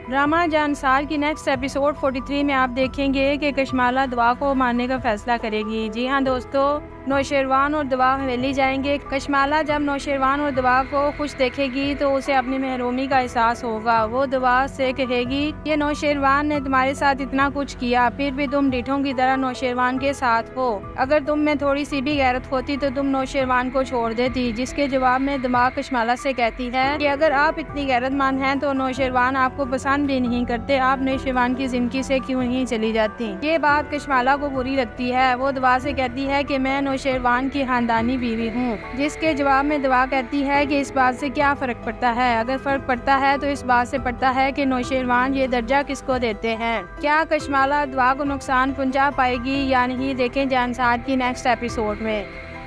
Drama जान निसार की next episode 43 में आप देखेंगे कि कशमाला दवा को मारने का फैसला करेगी। जी हाँ दोस्तों, नौशेरवान और दवा हवेली जाएंगे। कशमाला जब नौशेरवान और दवा को खुश देखेगी तो उसे अपनी महरूमी का एहसास होगा। वो दवा से कहेगी, ये नौशेरवान ने तुम्हारे साथ इतना कुछ किया, फिर भी तुम डिठों की तरह नौशेरवान के साथ हो। अगर तुम में थोड़ी सी भी गैरत होती तो तुम नौशेरवान को छोड़ देती। जिसके जवाब में दवा कशमाला से कहती है कि अगर आप इतनी गैरतमंद हैं तो नौशेरवान आपको पसंद भी नहीं करते, आप नौशेरवान की जिंदगी से क्यों नहीं चली जाती। ये बात कशमाला को बुरी लगती है। वो दवा से कहती है कि मैं नौशेरवान की खानदानी बीवी हूँ। जिसके जवाब में दवा कहती है कि इस बात से क्या फर्क पड़ता है। अगर फर्क पड़ता है तो इस बात से पड़ता है कि नौशेरवान ये दर्जा किसको देते हैं। क्या कशमाला दवा को नुकसान पहुँचा पाएगी या नहीं, देखें जान निसार की नेक्स्ट एपिसोड में।